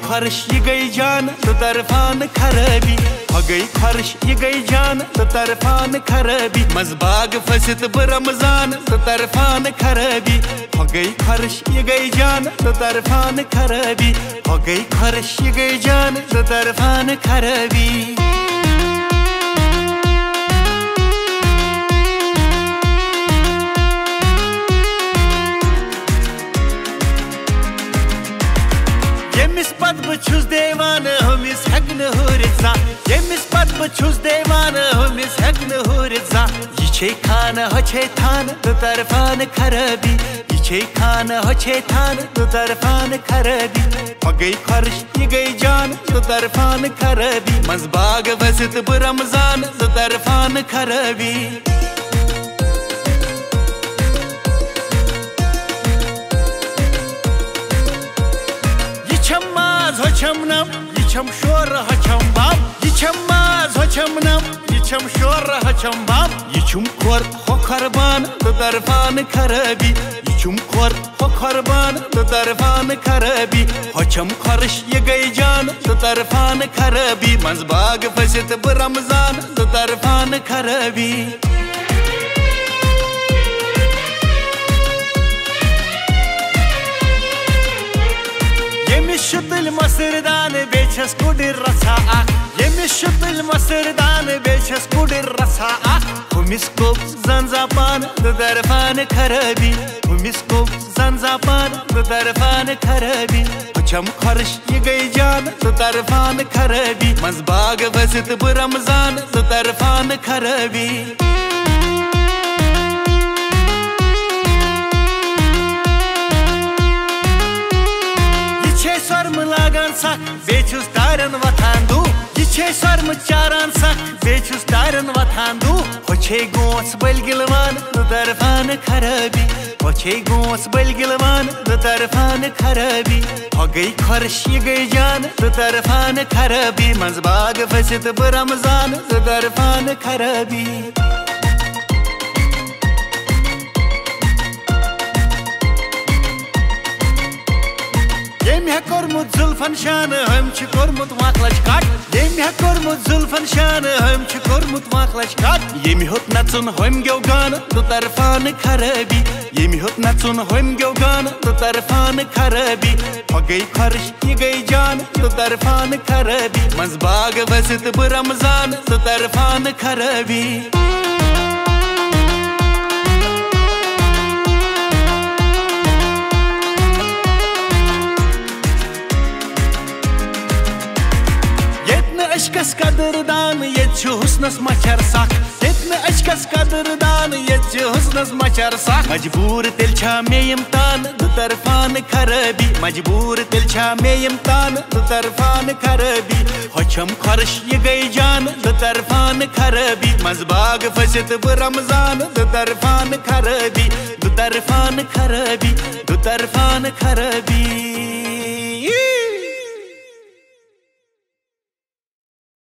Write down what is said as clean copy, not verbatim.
ख्वारिश ये गई जान तो तरफान खराबी हो गई ख्वारिश ये गई जान तो तरफान खराबी मजबाग फसित ब रमजान तो तरफान खराबी हो गई ख्वारिश ये गई जान तो तरफान खराबी हो गई ख्वारिश ये गई जान तो तरफान खराबी यमिस पत बछुस देवान हमिस हगन हुरिजा यमिस पत बछुस देवान हमिस हगन हुरिजा ये छे खान हो छे थान तो तरफान खराबी ये छे खान हो छे थान तो तरफान खराबी हो गई ख्वारिश ये गई जान तो तरफान खराबी मजबाग वसित ब रमजान तो तरफान खराबी Hoçam nam, yiçam şora hoçam bab. Yiçam maz hoçam nam, yiçam şora hoçam bab. Yiçum kor ho karban, to darfan kharabi. Yiçum kor ho karban, to darfan kharabi. Hoçam kharish ye gay can, to darfan kharabi. Mazbag fasit b Ramzan, to darfan kharabi. Yemişil masırdan beçes kudir rasa Yemişil masırdan beçes kudir rasa Humis kop zanzapan da darfan kharabi Humis kop zanzapan da darfan kharabi Hoçam ख्वारिश ये गई जान तो तरफान खराबी मजबाग वसित ब रमजान तो तरफान खराबी Sarmı lagan sak, beçüz tarın vatandu Yiçe sarmı çaran sak, beçüz tarın vatandu Hoçe gons belgilvan, da darfan kharabi Hoçe gons belgilvan, da darfan kharabi Ho gई ख्वारिश ये गई जान, da darfan kharabi Mazbag fasit b Ramzan, da darfan kharabi Yemi kormut zulfan şanı hem çi kormut maklaş kat Yemi kormut zulfan şanı hem çi kormut maklaş kat Yemi hot natsun hem gevgan do tarfan kharabi Yemi hot natsun hem gevgan do tarfan kharabi Ho gई ख्वारिश ye gई can do tarfan kharabi Mazbag vasit b Ramzan do tarfan kharabi Aşkas kadırdan yetçi husnas maçarsak Yetme aşkas kadırdan yetçi husnas maçarsak Mecbur telça meyim tan du tarfan kharabi Mecbur telça meyim tan du tarfan kharabi Hoçam ख्वारिश ye gay can du tarfan kharabi Mazbag fasit b Ramzan du tarfan kharabi Du tarfan kharabi Du tarfan kharabi